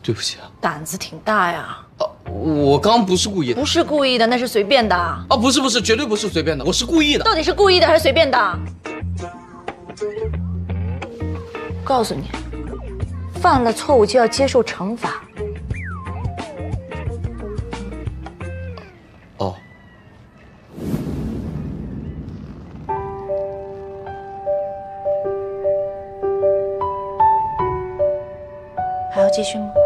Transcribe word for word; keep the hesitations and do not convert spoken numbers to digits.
对不起啊。 胆子挺大呀。 啊，我刚不是故意的。 不是故意的，那是随便的。 啊，不是不是，绝对不是随便的，我是故意的。 到底是故意的还是随便的？告诉你，犯了错误就要接受惩罚。 哦。 还要继续吗？